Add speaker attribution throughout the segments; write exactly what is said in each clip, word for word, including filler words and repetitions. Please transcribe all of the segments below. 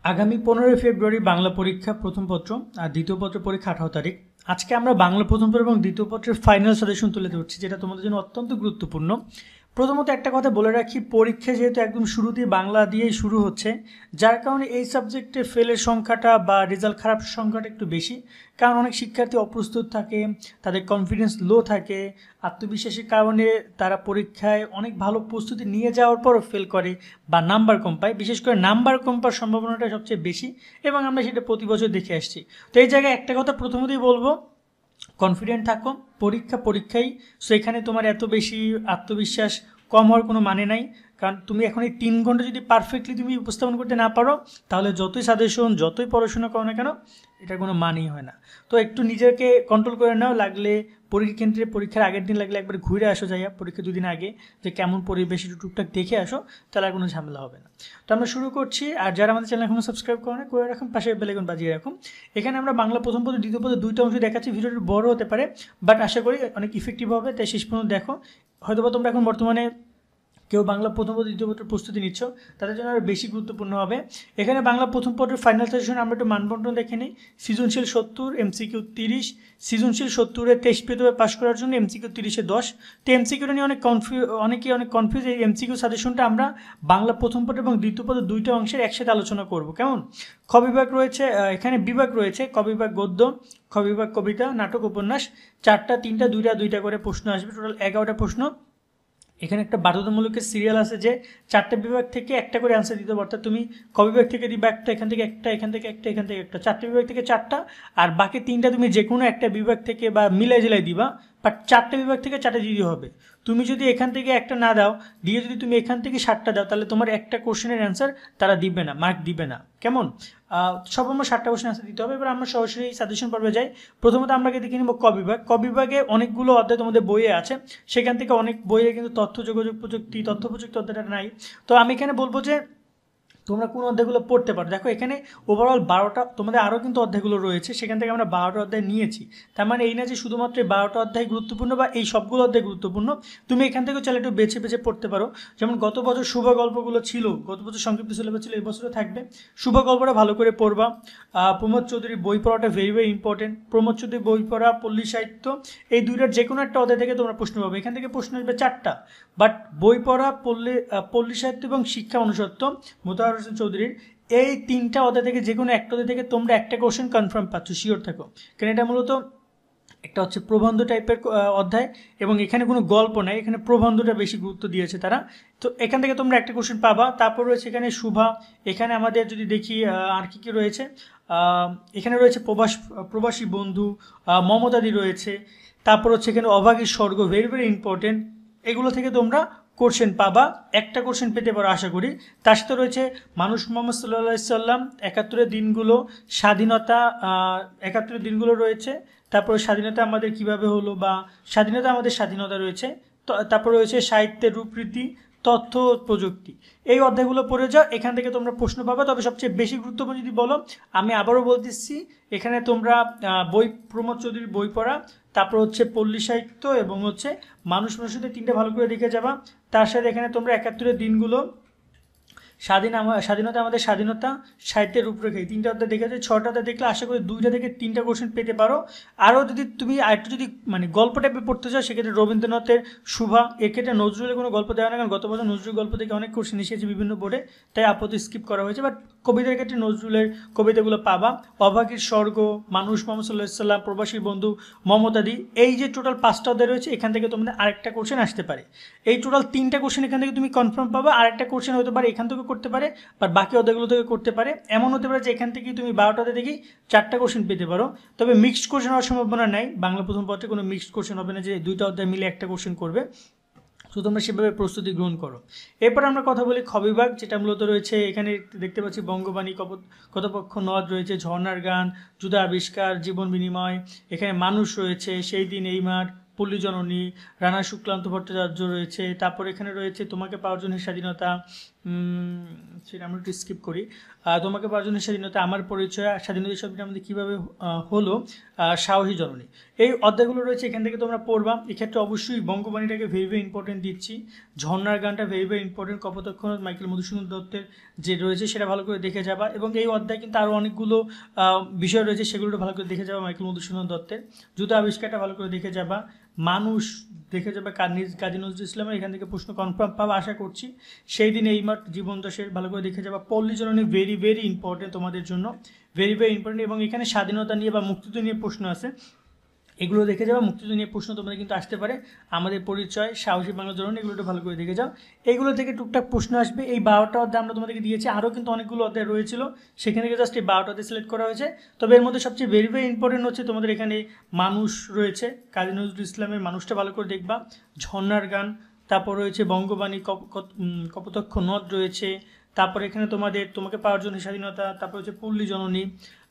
Speaker 1: আগামী পনেরোই ফেব্রুয়ারি বাংলা পরীক্ষা প্রথম পত্র আর দ্বিতীয় পত্র পরীক্ষা আঠারো তারিখ। আজকে আমরা বাংলা প্রথম পত্র এবং দ্বিতীয় পত্রের ফাইনাল সাজেশন তুলে ধরছি, যেটা তোমাদের জন্য অত্যন্ত গুরুত্বপূর্ণ। প্রথমত একটা কথা বলে রাখি, পরীক্ষা যেহেতু একদম শুরুতেই বাংলা দিয়েই শুরু হচ্ছে, যার কারণে এই সাবজেক্টে ফেলের সংখ্যাটা বা রেজাল্ট খারাপ সংখ্যাটা একটু বেশি। কারণ অনেক শিক্ষার্থী অপ্রস্তুত থাকে, তাদের কনফিডেন্স লো থাকে, আত্মবিশ্বাসের কারণে তারা পরীক্ষায় অনেক ভালো প্রস্তুতি নিয়ে যাওয়ার পরও ফেল করে বা নাম্বার কম পায়। বিশেষ করে নাম্বার কম পাওয়ার সম্ভাবনাটা সবচেয়ে বেশি এবং আমরা সেটা প্রতি বছর দেখে আসছি। তো এই জায়গায় একটা কথা প্রথমতেই বলবো, কনফিডেন্ট থাকো, পরীক্ষা পরীক্ষাই। সো এখানে তোমার এত বেশি আত্মবিশ্বাস কম হওয়ার কোনো মানে নাই। কারণ তুমি এখন এই তিন ঘন্টা যদি পারফেক্টলি তুমি উপস্থাপন করতে না পারো, তাহলে যতই সাজেশন যতই পড়াশোনা করো না কেন, এটার কোনো মানেই হয় না। তো একটু নিজেকে কন্ট্রোল করে নাও, লাগলে পরীক্ষা কেন্দ্রে পরীক্ষার আগের দিন লাগলে একবার ঘুরে আসো যাইয়া পরীক্ষা দুদিন আগে, যে কেমন পরিবেশ একটু টুকটাক দেখে আসো, তাহলে আর কোনো ঝামেলা হবে না। তো আমরা শুরু করছি। আর যারা আমাদের চ্যানেল এখনো সাবস্ক্রাইব করে না, করে রাখুন, পাশে বেল আইকন বাজিয়ে রাখুন। এখানে আমরা বাংলা প্রথম পত্র দ্বিতীয় পত্র দুইটা অংশ দেখাচ্ছি। ভিডিওটি বড় হতে পারে, বাট আশা করি অনেক ইফেক্টিভ হবে, তাই শেষ পর্যন্ত দেখো। হয়তোবা তোমরা এখন বর্তমানে কেউ বাংলা প্রথম পত্র দ্বিতীয় পত্রের প্রস্তুতি নিচ্ছ, তাদের জন্য আরও বেশি গুরুত্বপূর্ণ হবে। এখানে বাংলা প্রথম পত্রের ফাইনাল সাজেশন আমরা একটু মানবন্টন দেখে নিই। সৃজনশীল সত্তর, এমসিকিউ তিরিশ। সৃজনশীল সত্তরে তেইশ পেতে হবে পাশ করার জন্য, এমসিকিউ তিরিশে দশ। তো এমসিকিউটা নিয়ে অনেক কনফিউ অনেকেই অনেক কনফিউজ। এই এমসিকিউ সাজেশনটা আমরা বাংলা প্রথম পত্র এবং দ্বিতীয় পত্র দুইটা অংশের একসাথে আলোচনা করব। কেমন? খ বিভাগ রয়েছে, এখানে বিভাগ রয়েছে, ক বিভাগ গদ্য, খ বিভাগ কবিতা, নাটক, উপন্যাস। চারটা তিনটা দুইটা দুইটা করে প্রশ্ন আসবে, টোটাল এগারোটা প্রশ্ন। এখানে একটা বাধ্যতামূলকের সিরিয়াল আছে যে চারটে বিভাগ থেকে একটা করে অ্যান্সার দিতে হবে। অর্থাৎ তুমি ক বিভাগ থেকে দিবা একটা, এখান থেকে একটা, এখান থেকে একটা, এখান থেকে একটা, চারটে বিভাগ থেকে চারটা। আর বাকি তিনটা তুমি যে কোনো একটা বিভাগ থেকে বা মিলাই জেলাই দিবা, বাট চারটে বিভাগ থেকে চারটে দিতে হবে। তুমি যদি এখান থেকে একটা না দাও, দিয়ে যদি তুমি এখান থেকে সাতটা দাও, তাহলে তোমার একটা কোশ্চেনের অ্যান্সার তারা দিবে না, মার্ক দিবে না। কেমন? সব আমরা সাতটা কোশ্চেন অ্যান্সার দিতে হবে। এবার আমরা সরাসরি সাজেশন পর্বে যাই। প্রথমত আমরা দেখে নিব ক বিভাগ। ক বিভাগে অনেকগুলো অধ্যায় তোমাদের বইয়ে আছে, সেখান থেকে অনেক বইয়ে কিন্তু তথ্য যোগাযোগ প্রযুক্তি, তথ্য প্রযুক্তি অধ্যায়টা নাই। তো আমি এখানে বলবো যে তোমরা কোন অধ্যায়গুলো পড়তে পারো। দেখো এখানে ওভারঅল বারোটা, তোমাদের আরও কিন্তু অধ্যায়গুলো রয়েছে, সেখান থেকে আমরা বারোটা অধ্যায় নিয়েছি। তার মানে এই না যে শুধুমাত্র এই বারোটা অধ্যায় গুরুত্বপূর্ণ বা এই সবগুলো অধ্যায় গুরুত্বপূর্ণ। তুমি এখান থেকেও চাইলে একটু বেছে বেছে পড়তে পারো। যেমন গত বছর শুভ গল্পগুলো ছিল, গত বছর সংক্ষিপ্ত সিলেবাস ছিল, এই বছরও থাকবে। শুভ গল্পটা ভালো করে পড়বা। প্রমোদ চৌধুরীর বই পড়াটা ভেরি ভেরি ইম্পর্টেন্ট। প্রমোদ চৌধুরীর বই পড়া, পল্লী সাহিত্য, এই দুইটার যে কোনো একটা অধ্যায় থেকে তোমরা প্রশ্ন পাবে। এখান থেকে প্রশ্ন আসবে চারটা, বাট বই পড়া, পল্লী পল্লী সাহিত্য এবং শিক্ষা অনুষত্ব মোতাহার হোসেন চৌধুরীর, এই তিনটা অধ্যায় থেকে যে কোনো একটা অধ্যায় থেকে তোমরা একটা কোশ্চেন কনফার্ম পাচ্ছ, শিওর থাকো। কারণ এটা মূলত একটা হচ্ছে প্রবন্ধ টাইপের অধ্যায় এবং এখানে কোনো গল্প নাই, এখানে প্রবন্ধটা বেশি গুরুত্ব দিয়েছে তারা। তো এখান থেকে তোমরা একটা কোশ্চেন পাবা। তারপর রয়েছে এখানে শুভা। এখানে আমাদের যদি দেখি আর কী কী রয়েছে, এখানে রয়েছে প্রবাস প্রবাসী বন্ধু, মমতাদি রয়েছে। তারপর হচ্ছে এখানে অভাগীর স্বর্গ, ভেরি ভেরি ইম্পর্টেন্ট। এগুলো থেকে তোমরা কোশ্চেন পাবা, একটা কোশ্চেন পেতে পারো আশা করি। তার সাথে রয়েছে মানুষ মোহাম্মদ সাল্লাল্লাহু সাল্লাম, একাত্তরের দিনগুলো, স্বাধীনতা, একাত্তরের দিনগুলো রয়েছে। তারপরে স্বাধীনতা আমাদের কিভাবে হলো বা স্বাধীনতা আমাদের স্বাধীনতা রয়েছে। তো তারপর রয়েছে সাহিত্যের রূপরীতি, তথ্য প্রযুক্তি। এই অধ্যায়গুলো পড়ে যাও, এখান থেকে তোমরা প্রশ্ন পাবে। তবে সবচেয়ে বেশি গুরুত্বপূর্ণ যদি বলো, আমি আবারও বলতেছি, এখানে তোমরা বই, প্রমোদ চৌধুরীর বই পড়া, তারপর হচ্ছে পল্লী সাহিত্য এবং হচ্ছে মানুষ মানুষদের তিনটে ভালো করে দেখে যাবা। তার সাথে এখানে তোমরা একাত্তরের দিনগুলো, স্বাধীন স্বাধীনতা আমাদের স্বাধীনতা, সাহিত্যের রূপরেখা, এই তিনটা অধ্যায় দেখেছে। ছটা অধ্যায় দেখলে আশা করি দুইটা থেকে তিনটা কোশ্চেন পেতে পারো। আরও যদি তুমি আরেকটু যদি মানে গল্প টাইপে পড়তে চাও, সেক্ষেত্রে রবীন্দ্রনাথের শুভা, এক্ষেত্রে নজরুলের কোনো গল্প দেওয়া না, কারণ গত বছর নজরুল গল্প থেকে অনেক কোশ্চেন এসেছে বিভিন্ন বোর্ডে, তাই আপাতত স্কিপ করা হয়েছে। বাট কবিতার ক্ষেত্রে নজরুলের কবিতাগুলো পাবা। অভাগীর স্বর্গ, মানুষ মোহাম্মদ সাল্লাল্লাহু সাল্লাম, প্রবাসী বন্ধু, মমতাদি, এই যে টোটাল পাঁচটা অধ্যায় রয়েছে, এখান থেকে তোমাদের আরেকটা কোশ্চেন আসতে পারে। এই টোটাল তিনটা কোশ্চেন এখান থেকে তুমি কনফার্ম পাবা। আরেকটা কোশ্চেন হতে পারে এখান থেকে করতে পারে, বাট বাকি অধ্যায়গুলো থেকে করতে পারে। এমন হতে পারে যে এখান থেকে তুমি বারোটাতে দেখি চারটা কোশ্চেন পেতে পারো। তবে মিক্সড কোশ্চেন হওয়ার সম্ভাবনা নাই। বাংলা প্রথম পত্রে কোনো মিক্সড কোশ্চেন হবে না যে দুইটা অধ্যায় মিলে একটা কোশ্চেন করবে। তো তোমরা সেভাবে প্রস্তুতি গ্রহণ করো। এরপর আমরা কথা বলি খ বিভাগ, যেটা মূলত রয়েছে, এখানে দেখতে পাচ্ছি বঙ্গবাণী, কতপক্ষ নদ রয়েছে, ঝর্ণার গান, জুদা আবিষ্কার, জীবন বিনিময়, এখানে মানুষ রয়েছে, সেই দিন এই মাঠ, পল্লী জননী, রানা শুক্লান্ত ভট্টাচার্য রয়েছে, তারপর এখানে রয়েছে তোমাকে পাওয়ার জন্য স্বাধীনতা, সেটা আমরা একটু স্কিপ করি। তোমাকে পাওয়ার জন্য স্বাধীনতা, আমার পরিচয়, স্বাধীনতা শব্দটা আমাদের কীভাবে হলো, সাহসী জননী, এই অধ্যায়গুলো রয়েছে, এখান থেকে তোমরা পড়বা। এক্ষেত্রে অবশ্যই বঙ্গবাণীটাকে ভেরি ভেরি ইম্পর্টেন্ট দিচ্ছি, ঝর্ণার গানটা very very important, Kapotaksha Michael Madhusudan দত্তের যে রয়েছে সেটা ভালো করে দেখে যাবা। এবং এই অধ্যায় কিন্তু আরও অনেকগুলো বিষয় রয়েছে, সেগুলো ভালো করে দেখে যাবা। মাইকেল মধুসূদন দত্তের জুতো আবিষ্কারটা ভালো করে দেখে যাবা, মানুষ দেখে যাবে কাজী নজরুল ইসলামের, এখান থেকে প্রশ্ন কনফার্ম পাবা আশা করছি। সেই দিন এই মাঠ জীবন দশের ভালো করে দেখে যাবা। পল্লী জননী ভেরি ভেরি ইম্পর্টেন্ট তোমাদের জন্য, ভেরি ভেরি ইম্পর্টেন্ট। এবং এখানে স্বাধীনতা নিয়ে বা মুক্তিযুদ্ধ নিয়ে প্রশ্ন আছে, এগুলো দেখে যাওয়া। মুক্তিযুদ্ধ নিয়ে প্রশ্ন তোমাদের কিন্তু আসতে পারে, আমাদের পরিচয়, সাহসী বাংলা জননী, এগুলো একটু ভালো করে দেখে যাও। এইগুলো থেকে টুকটাক প্রশ্ন আসবে। এই বারোটা অধ্যায় আমরা তোমাদেরকে দিয়েছি, আরও কিন্তু অনেকগুলো অধ্যায় রয়েছিল, সেখান থেকে জাস্ট এই বারোটা অধ্যায় সিলেক্ট করা হয়েছে। তবে এর মধ্যে সবচেয়ে ভেরি ভেরি ইম্পর্টেন্ট হচ্ছে তোমাদের এখানে মানুষ রয়েছে, কাজী নজরুল ইসলামের মানুষটা ভালো করে দেখবা, ঝর্ণার গান, তারপর রয়েছে বঙ্গবাণী, কপোতাক্ষ নদ রয়েছে, তারপর এখানে তোমাদের তোমাকে পাওয়ার জন্য স্বাধীনতা, তারপর হচ্ছে পল্লী জননী,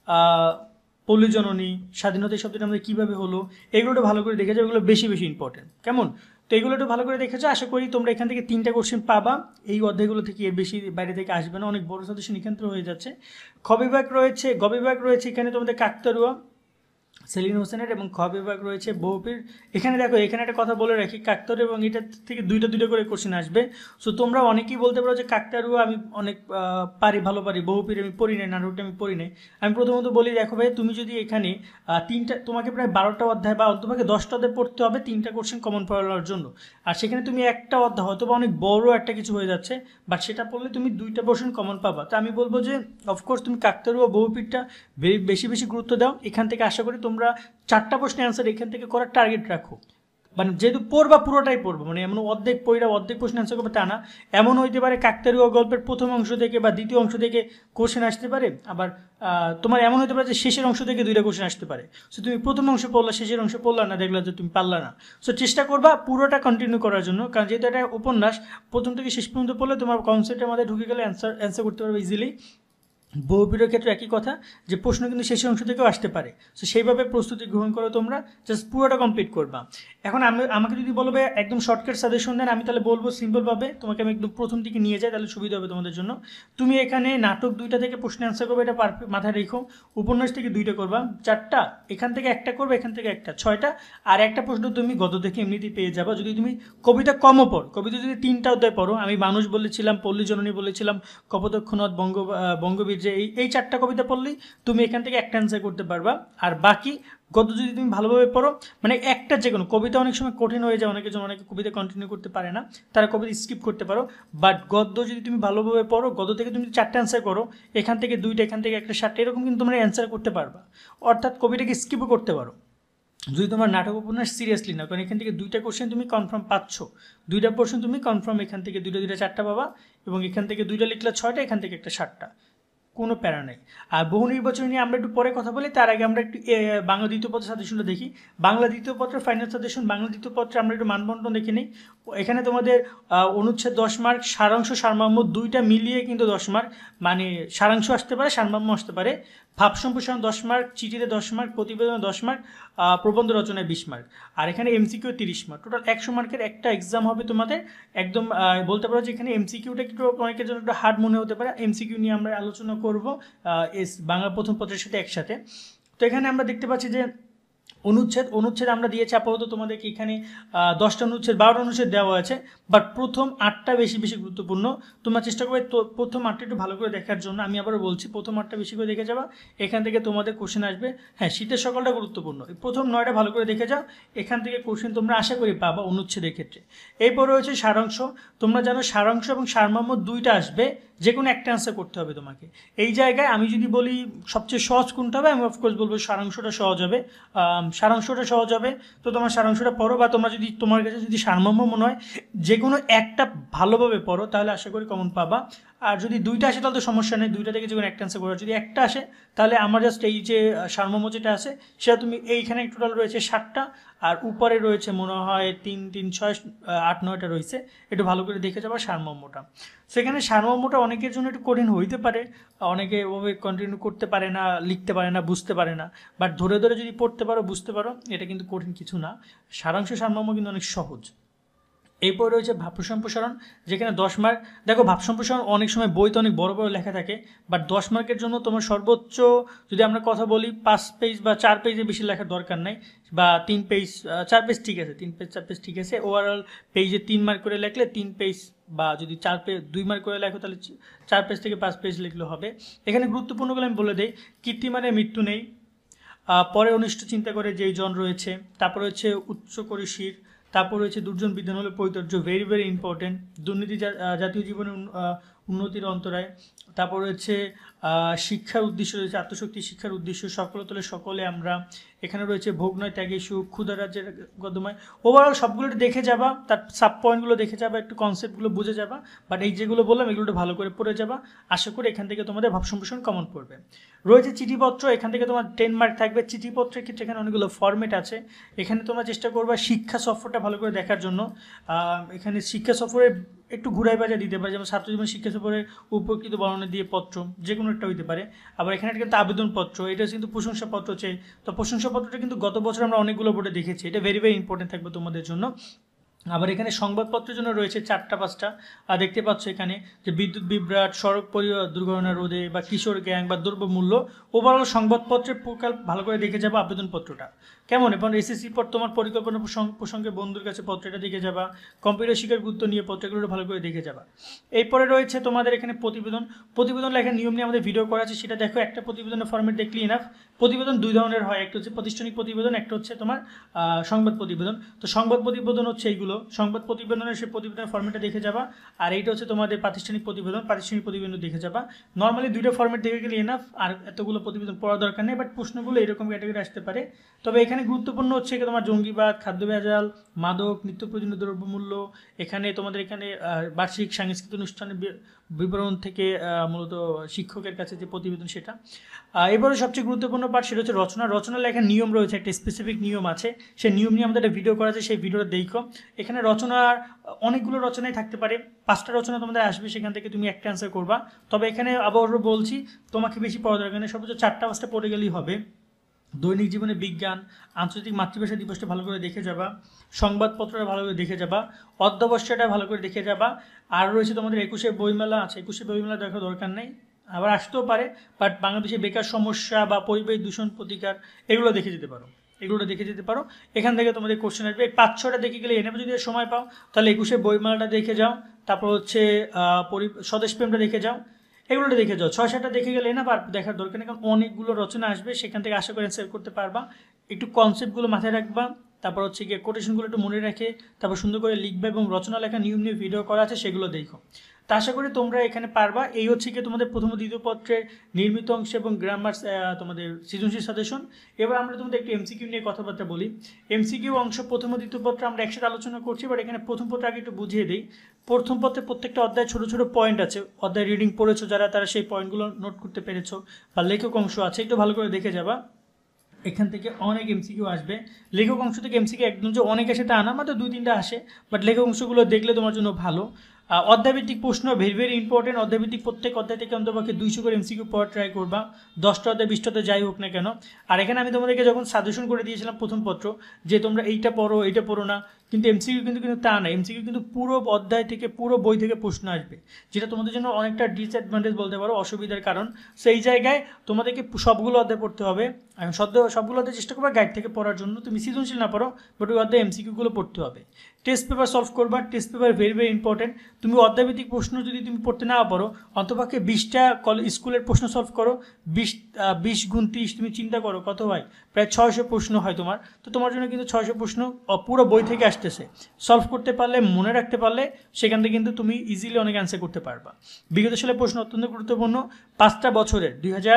Speaker 1: পল্লী জননী, স্বাধীনতা শব্দটা আমাদের কীভাবে হলো, এগুলোটা ভালো করে দেখে যাও। এগুলো বেশি বেশি ইম্পর্টেন্ট, কেমন? তো এগুলো একটু ভালো করে দেখে যাও। আশা করি তোমরা এখান থেকে তিনটা কোশ্চেন পাবা, এই অধ্যায়গুলো থেকে এর বেশি বাইরে থেকে আসবে না, অনেক বড় সাজেশন এখান থেকে হয়ে যাচ্ছে। খ বিভাগ রয়েছে, গ বিভাগ রয়েছে, এখানে তোমাদের কাকতাড়ুয়া, সেলিম হোসেনের, এবং খ বিভাগ রয়েছে বহুপীর। এখানে দেখো, এখানে একটা কথা বলে রাখি, কাকতাড়ুয়া এবং এটা থেকে দুইটা দুইটা করে কোশ্চেন আসবে। সো তোমরা অনেকেই বলতে পারো যে কাকতাড়ুয়া আমি অনেক পারি, ভালো পারি, বহুপীর আমি পড়ি নাই, নাটকটা আমি পড়ি নাই। আমি প্রথমত বলি, দেখো ভাই, তুমি যদি এখানে তিনটা, তোমাকে প্রায় বারোটা অধ্যায় বা অন্তপক্ষে দশটা অধ্যায় পড়তে হবে তিনটা কোশ্চেন কমন পড়ার জন্য। আর সেখানে তুমি একটা অধ্যায় হয়তো বা অনেক বড় একটা কিছু হয়ে যাচ্ছে, বাট সেটা পড়লে তুমি দুইটা কোশ্চেন কমন পাবা। তো আমি বলবো যে অফকোর্স তুমি কাকতাড়ুয়া, বহুপীরটা বেশি বেশি গুরুত্ব দাও। এখান থেকে আশা করি তোমরা চারটা প্রশ্নের অ্যান্সার এখান থেকে করার টার্গেট রাখো, মানে যেহেতু পড়বা পুরোটাই পড়বো, মানে এমন অর্ধেক পড়া অর্ধেক প্রশ্ন অ্যান্সার করবে তা না। এমন হইতে পারে কাকতাড়ুয়া গল্পের প্রথম অংশ থেকে বা দ্বিতীয় অংশ থেকে কোশ্চেন আসতে পারে, আবার তোমার এমন হতে পারে যে শেষের অংশ থেকে দুইটা কোশ্চেন আসতে পারে। সো তুমি প্রথম অংশ পড়লা, শেষের অংশ পড়লা না, দেখলা যে তুমি পারলা না। সো চেষ্টা করবা পুরোটা কন্টিনিউ করার জন্য, কারণ যেহেতু এটা উপন্যাস, প্রথম থেকে শেষ পর্যন্ত পড়লে তোমার কনসেপ্টের মধ্যে ঢুকে গেলে অ্যান্সার অ্যান্সার করতে পারবে ইজিলি। বহুপীরের ক্ষেত্রে একই কথা, যে প্রশ্ন কিন্তু শেষের অংশ থেকেও আসতে পারে। সো সেইভাবে প্রস্তুতি গ্রহণ করো, তোমরা জাস্ট পুরোটা কমপ্লিট করবা। এখন আমি আমাকে যদি বলবে একদম শর্টকাট সাজেশন দেন, আমি তাহলে বলবো সিম্পলভাবে তোমাকে আমি একদম প্রথম দিকে নিয়ে যাই, তাহলে সুবিধা হবে তোমাদের জন্য। তুমি এখানে নাটক দুইটা থেকে প্রশ্ন অ্যান্সার করবে, এটা পারফেক্ট মাথায় রেখো। উপন্যাস থেকে দুইটা করবা, চারটা, এখান থেকে একটা করবে, এখান থেকে একটা, ছয়টা। আর একটা প্রশ্ন তুমি গদ্য থেকে এমনিতেই পেয়ে যাবা। যদি তুমি কবিতা কমও পড়ো, কবিতা যদি তিনটা অধ্যায় পড়ো, আমি মানুষ বলেছিলাম, পল্লী জননী বলেছিলাম, কপোতাক্ষ নদ, বঙ্গ বঙ্গবীর, যে এই এই চারটা কবিতা পড়লেই তুমি এখান থেকে একটা অ্যান্সার করতে পারবা। আর বাকি গদ্য যদি তুমি ভালোভাবে পড়ো, মানে একটা যে কোনো কবিতা অনেক সময় কঠিন হয়ে যায় অনেকের জন্য, অনেকে কবিতা কন্টিনিউ করতে পারে না, তারা কবিতা স্কিপ করতে পারো। বাট গদ্য যদি তুমি ভালোভাবে পড়ো, গদ্য থেকে তুমি চারটা অ্যান্সার করো, এখান থেকে দুইটা, এখান থেকে একটা, সাতটা, এরকম কিন্তু তোমরা অ্যান্সার করতে পারবা। অর্থাৎ কবিতাকে স্কিপও করতে পারো যদি তোমার নাটক উপন্যাস সিরিয়াসলি না, কারণ এখান থেকে দুইটা কোশ্চেন তুমি কনফার্ম পাচ্ছ, দুইটা কোশ্চেন তুমি কনফার্ম এখান থেকে দুইটা দুইটা চারটা পাবা, এবং এখান থেকে দুইটা লিখলে ছয়টা, এখান থেকে একটা সাতটা, কোনো প্যারা নেই। আর বহু নির্বাচন নিয়ে আমরা একটু পরে কথা বলি, তার আগে আমরা একটু বাংলা দ্বিতীয় পত্রের সাজেশনটা দেখি। বাংলা দ্বিতীয় পত্রের ফাইনাল সাজেশন, বাংলা দ্বিতীয় পত্রে আমরা একটু মানবন্টন দেখে নিই। এখানে তোমাদের অনুচ্ছেদ দশ মার্ক, সারাংশ সারমর্ম দুইটা মিলিয়ে কিন্তু দশ মার্ক, মানে সারাংশ আসতে পারে, সারমর্ম আসতে পারে। ভাব সম্প্রসারণ দশ মার্ক, চিঠিতে দশ মার্ক, প্রতিবেদনে দশ মার্ক, প্রবন্ধ রচনায় বিশ মার্ক, আর এখানে এমসিকিউ তিরিশ মার্ক, টোটাল একশো মার্কের একটা এক্সাম হবে তোমাদের। একদম বলতে পারো যে এখানে এমসিকিউটা একটু অনেকের জন্য একটু হার্ড মনে হতে পারে, এমসিকিউ নিয়ে আমরা আলোচনা করবো এস বাংলা প্রথম পত্রের সাথে একসাথে। তো এখানে আমরা দেখতে পাচ্ছি যে অনুচ্ছেদ অনুচ্ছেদ আমরা দিয়েছি আপাতত তোমাদেরকে এখানে দশটা অনুচ্ছেদ, বারোটা অনুচ্ছেদ দেওয়া আছে, বাট প্রথম আটটা বেশি বেশি গুরুত্বপূর্ণ। তোমরা চেষ্টা করবে তো প্রথম আটটা একটু ভালো করে দেখার জন্য। আমি আবারও বলছি, প্রথম আটটা বেশি করে দেখে যাবা, এখান থেকে তোমাদের কোশ্চেন আসবে। হ্যাঁ, শীতের সকালটা গুরুত্বপূর্ণ, প্রথম নয়টা ভালো করে দেখে যাও, এখান থেকে কোশ্চেন তোমরা আশা করি পাবা অনুচ্ছেদের ক্ষেত্রে। এরপর রয়েছে সারাংশ। তোমরা জানো সারাংশ এবং সারমর্ম দুইটা আসবে, যে কোনো একটা অ্যান্সার করতে হবে তোমাকে। এই জায়গায় আমি যদি বলি সবচেয়ে সহজ কোনটা হবে, আমি অফকোর্স বলবো সারাংশটা সহজ হবে, সারাংশটা সহজ হবে। তো তোমার সারাংশটা পড়ো, বা তোমরা যদি তোমার কাছে যদি সারমর্ম মনে হয় যে কোনো একটা ভালোভাবে পড়ো, তাহলে আশা করি কমন পাবা। আর যদি দুইটা আসে তাহলে তো সমস্যা নেই, দুইটা থেকে যে কোনো একটা অ্যান্সার করো। যদি একটা আসে তাহলে আমার জাস্ট এই যে সারমর্ম যেটা আছে সেটা তুমি এইখানে টোটাল রয়েছে ষাটটা, আর উপরে রয়েছে মনে হয় তিন তিন ছয় আট নয়টা রয়েছে, একটু ভালো করে দেখে যাবা সারমর্মটা। সেখানে সারমর্মটা অনেকের জন্য একটু কঠিন হইতে পারে, অনেকে ওভাবে কন্টিনিউ করতে পারে না, লিখতে পারে না, বুঝতে পারে না, বাট ধরে ধরে যদি পড়তে পারো, বুঝতে পারো, এটা কিন্তু কঠিন কিছু না। সারাংশ সারমর্ম কিন্তু অনেক সহজ। এরপর রয়েছে ভাব সম্প্রসারণ, যেখানে দশ মার্ক। দেখো ভাব সম্প্রসারণ অনেক সময় বইতে অনেক বড় বড় লেখা থাকে, বাট দশ মার্কের জন্য তোমার সর্বোচ্চ যদি আমরা কথা বলি পাঁচ পেজ বা চার পেজে বেশি লেখার দরকার নাই, বা তিন পেজ চার পেজ ঠিক আছে, তিন পেজ চার পেজ ঠিক আছে। ওভারঅল পেজে তিন মার্ক করে লেখলে তিন পেজ, বা যদি চার পেজ দুই মার্ক করে লেখো তাহলে চার পেজ থেকে পাঁচ পেজ লিখলে হবে। এখানে গুরুত্বপূর্ণগুলো আমি বলে দিই। কীর্তিমানে মৃত্যু নেই, পরে অনিষ্ট চিন্তা করে যেই জন রয়েছে, তারপর হচ্ছে উচ্চ করে শির, তারপর রয়েছে দুর্জন বিধান হলো পরিতর্য, ভেরি ভেরি ইম্পর্টেন্ট। দুর্নীতি জাতীয় জীবনের উন্নতির অন্তরায়। তারপর রয়েছে শিক্ষার উদ্দেশ্য রয়েছে, আত্মশক্তি শিক্ষার উদ্দেশ্য, সফলতা হলে সকলে আমরা। এখানে রয়েছে ভোগ নয় ত্যাগে সুখ, ক্ষুধা রাজ্যের গদ্যময়। ওভারঅল সবগুলো দেখে যাবা, তার সাব পয়েন্টগুলো দেখে যাবা, একটু কনসেপ্টগুলো বুঝে যাবা, বাট এই যেগুলো বললাম এগুলো ভালো করে পড়ে যাবা। আশা করি এখান থেকে তোমাদের ভাব সম্প্রসারণ কমন পড়বে। রয়েছে চিঠিপত্র, এখান থেকে তোমার টেন মার্ক থাকবে। চিঠিপত্রের ক্ষেত্রে এখানে অনেকগুলো ফরম্যাট আছে, এখানে তোমরা চেষ্টা করবা শিক্ষা সফরটা ভালো করে দেখার জন্য। এখানে শিক্ষা সফরে একটু ঘুরাই বাজা দিতে পারে, যেমন ছাত্রজীবন শিক্ষা সফরের উপকৃত বর্ণনা দিয়ে পত্র, যে কোনো একটা হইতে পারে। আবার এখানে কিন্তু আবেদনপত্র, এটা কিন্তু প্রশংসাপত্র চাই। তো প্রশংসাপত্রটা কিন্তু গত বছর আমরা অনেকগুলো বোর্ডে দেখেছি, এটা ভেরি ভেরি ইম্পর্টেন্ট থাকবে তোমাদের জন্য। আবার এখানে সংবাদপত্রের জন্য রয়েছে চারটা পাঁচটা, আর দেখতে পাচ্ছ এখানে যে বিদ্যুৎ বিভ্রাট, সড়ক পরিবহন দুর্ঘটনা রোধে, বা কিশোর গ্যাং, বা দ্রব্যমূল্য। ওভারঅল সংবাদপত্রের প্রকার ভালো করে দেখে যাবা। আবেদনপত্রটা কেমন, এবং এসএসসি পর তোমার পরিকল্পনা প্রসঙ্গে বন্ধুর কাছে পত্রটা দেখে যাবা। কম্পিউটার শিক্ষার গুরুত্ব নিয়ে পত্রগুলো ভালো করে দেখে যাবা। এরপরে রয়েছে তোমাদের এখানে প্রতিবেদন। প্রতিবেদন লেখার নিয়ম নিয়ে আমাদের ভিডিও করা আছে, সেটা দেখো। একটা প্রতিবেদনের ফরম্যাট দেখলি ইনাফ। প্রতিবেদন দুই ধরনের হয়, একটা হচ্ছে প্রাতিষ্ঠানিক প্রতিবেদন, একটা হচ্ছে তোমার সংবাদ প্রতিবেদন। তো সংবাদ প্রতিবেদন হচ্ছে এইগুলো, সংবাদ প্রতিবেদনের সেই প্রতিবেদনের ফরম্যাটটা দেখে যাবা। আর এইটা হচ্ছে তোমাদের প্রাতিষ্ঠানিক প্রতিবেদন, প্রাতিষ্ঠানিক প্রতিবেদন দেখে যাবা। নর্মালি দুইটা ফরম্যাট দেখে গেলে এনাফ, আর এতগুলো প্রতিবেদন পড়ার দরকার নেই, বাট প্রশ্নগুলো এরকম ক্যাটাগরি আসতে পারে। তবে এখানে গুরুত্বপূর্ণ হচ্ছে তোমার জঙ্গিবাদ, খাদ্য ভেজাল, মাদক, নিত্য প্রয়োজনীয় দ্রব্যমূল্য। এখানে তোমাদের এখানে বার্ষিক সাংস্কৃতিক অনুষ্ঠানের বিবরণ থেকে মূলত শিক্ষকের কাছে যে প্রতিবেদন সেটা। এবারে সবচেয়ে গুরুত্বপূর্ণ পার্ট সেটা হচ্ছে রচনা। রচনা লেখার নিয়ম রয়েছে, একটা স্পেসিফিক নিয়ম আছে, সেই নিয়ম নিয়ে আমাদের একটা ভিডিও করা আছে, সেই ভিডিওটা দেখো। এখানে রচনার অনেকগুলো রচনাই থাকতে পারে, পাঁচটা রচনা তোমাদের আসবে, সেখান থেকে তুমি একটা অ্যান্সার করবা। তবে এখানে আবারও বলছি তোমাকে বেশি পড়া দরকার নেই, সর্বোচ্চ চারটা পাঁচটা পড়ে গেলেই হবে। দৈনিক জীবনে বিজ্ঞান, আন্তর্জাতিক মাতৃভাষা দিবসটা ভালো করে দেখে যাবা, সংবাদপত্রটা ভালো করে দেখে যাবা, অধ্যবসায়টা ভালো করে দেখে যাবা। আর রয়েছে তোমাদের একুশে বইমেলা আছে, একুশে বইমেলা দেখার দরকার নেই, আবার আসতেও পারে, বাট বাংলাদেশে বেকার সমস্যা বা পরিবেশ দূষণ প্রতিকার এগুলো দেখে যেতে পারো, এগুলো দেখে যেতে পারো। এখান থেকে তোমাদের কোশ্চেন আসবে, এই পাঁচ ছটা দেখে গেলে এনে যদি সময় পাও তাহলে একুশে বইমেলাটা দেখে যাও, তারপর হচ্ছে স্বদেশ প্রেমটা দেখে যাও, এগুলোটা দেখে যাও। ছয় সাতটা দেখে গেলে না, আর দেখার দরকার নেই, কারণ অনেকগুলো রচনা আসবে, সেখান থেকে আশা করে অ্যান্সার করতে পারবা। একটু কনসেপ্টগুলো মাথায় রাখবা, তারপর হচ্ছে গিয়ে কোটেশনগুলো একটু মনে রেখে তারপর সুন্দর করে লিখবে, এবং রচনা লেখা নিয়ম নিয়ে ভিডিও করা আছে, সেগুলো দেখো। তা আশা করি তোমরা এখানে পারবা। এই হচ্ছে কি তোমাদের প্রথম দ্বিতীয় পত্রের নির্মিত অংশ এবং গ্রামার তোমাদের সৃজনশীল সাজেশন। এবার আমরা তোমাদের একটু এমসিকিউ নিয়ে কথাবার্তা বলি। এমসিকিউ অংশ প্রথম ও দ্বিতীয় পত্রে আমরা একসাথে আলোচনা করছি, বাট এখানে প্রথম পত্র আগে একটু বুঝিয়ে দিই। প্রথম পত্রে প্রত্যেকটা অধ্যায় ছোটো ছোটো পয়েন্ট আছে, অধ্যায় রিডিং পড়েছো যারা, তারা সেই পয়েন্টগুলো নোট করতে পেরেছো, বা লেখক অংশ আছে, একটু ভালো করে দেখে যাবা। এখান থেকে অনেক এমসিকিউ আসবে। লেখক অংশ থেকে এমসিকিউ একদম যে অনেক আসে তা না, মাত্র দুই তিনটা আসে, বাট লেখক অংশগুলো দেখলে তোমার জন্য ভালো। অধ্যায়ভিত্তিক প্রশ্ন ভেরি ভেরি ইম্পর্টেন্ট। অধ্যায়ভিত্তিক প্রত্যেক অধ্যায় থেকে অন্তপক্ষে দুইশো করে এমসিকিউ পড়া ট্রাই করবা, দশটা অধ্যায় বিশটা অধ্যায় যাই হোক না কেন। আর এখানে আমি তোমাদেরকে যখন সাজেশন করে দিয়েছিলাম প্রথম পত্র যে তোমরা এইটা পড়ো এইটা পড়ো না, কিন্তু এমসিকিউ কিন্তু কিন্তু তা না, এমসিকিউ কিন্তু পুরো অধ্যায় থেকে পুরো বই থেকে প্রশ্ন আসবে, যেটা তোমাদের জন্য অনেকটা ডিসঅ্যাডভান্টেজ বলতে পারো, অসুবিধার কারণ। সেই জায়গায় তোমাদেরকে সবগুলো অধ্যায় পড়তে হবে। আমি সদ্য সবগুলো অধ্যায় চেষ্টা করবা গাইড থেকে পড়ার জন্য, তুমি সৃজনশীল না পড়ো, বাট ওই অধ্যায় এমসিকিউগুলো পড়তে হবে। টেস্ট পেপার সলভ করবা, test paper very very important. তুমি অধ্যায়ভিত্তিক প্রশ্ন যদি তুমি পড়তে না পারো, অন্তপক্ষে বিশটা কলেজ স্কুলের প্রশ্ন সলভ করো, বিশ বিশ গুণ ত্রিশ, তুমি চিন্তা করো কত হয়, প্রায় ছয়শো প্রশ্ন হয় তোমার। তো তোমার জন্য কিন্তু ছয়শো প্রশ্ন পুরো বই থেকে আসতেছে, সলভ করতে পারলে, মনে রাখতে পারলে, সেখান থেকে কিন্তু তুমি ইজিলি অনেক অ্যান্সার করতে পারবা। বিগত সালের প্রশ্ন অত্যন্ত গুরুত্বপূর্ণ। পাঁচটা বছরের দুই হাজার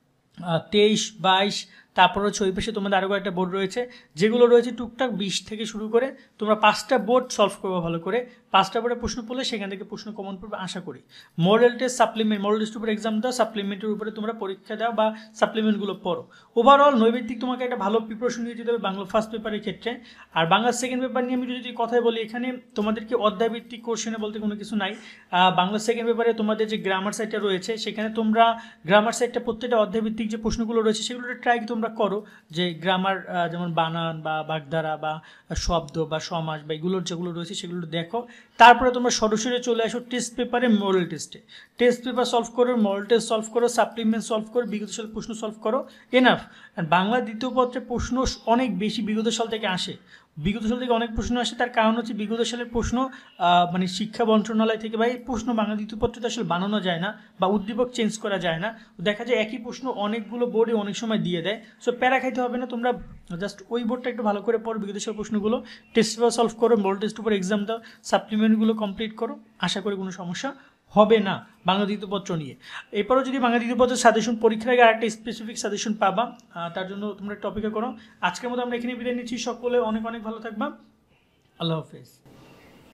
Speaker 1: তেইশ বাইশ, তারপর হচ্ছে ওই পাশে তোমাদের আরও একটা বোর্ড রয়েছে, যেগুলো রয়েছে টুকটাক বিশ থেকে শুরু করে তোমরা পাঁচটা বোর্ড সলভ করবো ভালো করে। পাঁচটা পরে প্রশ্ন পড়লে সেখান থেকে প্রশ্ন কমন পড়বে আশা করি। মডেল টেস্ট সাপ্লিমেন্ট, মডেল টেস্টের উপরে এক্সাম দাও, সাপ্লিমেন্টের উপরে তোমরা পরীক্ষা দাও বা সাপ্লিমেন্টগুলো পড়ো। ওভারঅল নৈবেদিক তোমাকে একটা ভালো প্রিপারেশন নিয়ে যেতে হবে বাংলা ফার্স্ট পেপারের ক্ষেত্রে। আর বাংলা সেকেন্ড পেপার নিয়ে আমি যদি কথাই বলি, এখানে তোমাদেরকে অধ্যায়ভিত্তিক কোশ্চেনে বলতে কোনো কিছু নাই। বাংলা সেকেন্ড পেপারে তোমাদের যে গ্রামার সাইডটা রয়েছে সেখানে তোমরা গ্রামার সাইডটা প্রত্যেকটা অধ্যায়ভিত্তিক যে প্রশ্নগুলো রয়েছে সেগুলো ট্রাই তোমরা করো, যে গ্রামার যেমন বানান বা বাগধারা বা শব্দ বা সমাজ বা এগুলোর যেগুলো রয়েছে সেগুলো দেখো। তারপরে তোমরা সরাসরি চলে আসো টেস্ট পেপারে মডেল টেস্টে। টেস্ট পেপার সলভ করো, মডেল টেস্ট সলভ করো, সাপ্লিমেন্ট সলভ করো, বিগত সালের প্রশ্ন সলভ করো, এনাফ। আর বাংলা দ্বিতীয় পত্রের প্রশ্ন অনেক বেশি বিগত সাল থেকে আসে, বিগত সাল থেকে অনেক প্রশ্ন আসে। তার কারণ হচ্ছে বিগত সালের প্রশ্ন মানে শিক্ষা মন্ত্রণালয় থেকে বা এই প্রশ্ন বাংলা দ্বিতীয় পত্রতে আসলে বানানো যায় না বা উদ্দীপক চেঞ্জ করা যায় না। দেখা যায় একই প্রশ্ন অনেকগুলো বোর্ডে অনেক সময় দিয়ে দেয়। সো প্যারা খাইতে হবে না, তোমরা জাস্ট ওই বোর্ডটা একটু ভালো করে পড়ো, বিগত সালের প্রশ্নগুলো টেস্ট পেপার সলভ করো, মডেল টেস্ট উপর এক্সাম দাও, সাপ্লিমেন্টগুলো কমপ্লিট করো, আশা করি কোনো সমস্যা হবে না বাংলা দ্বিতীয় পত্র নিয়ে। এরপরও যদি বাংলা দ্বিতীয় পত্রের সাজেশন পরীক্ষার আগে আরেকটা স্পেসিফিক সাজেশন পাবা, তার জন্য তোমরা একটা অপেক্ষা করো। আজকের মতো আমরা এখানে বিদায় নিচ্ছি, সকলে অনেক অনেক ভালো থাকবা, আল্লাহ হাফেজ।